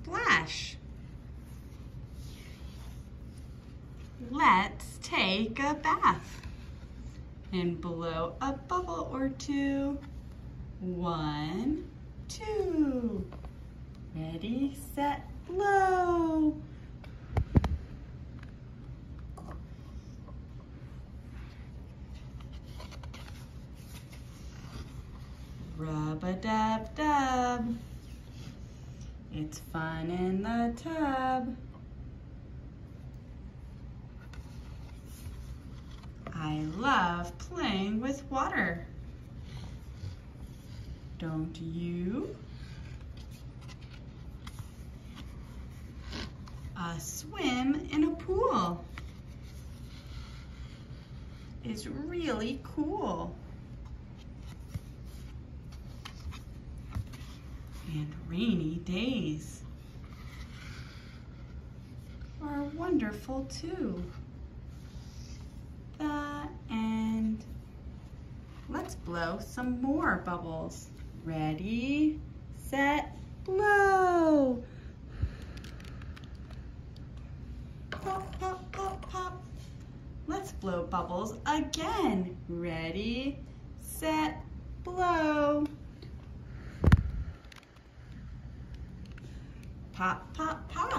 splash. Let's take a bath and blow a bubble or two. 1, 2. Ready, set, blow. Rub-a-dub-dub. It's fun in the tub. I love playing with water. Don't you? A swim in a pool is really cool. And rainy days are wonderful too. The end. Let's blow some more bubbles. Ready, set, blow. Pop, pop, pop, pop. Let's blow bubbles again. Ready, set, blow. Pop, pop, pop.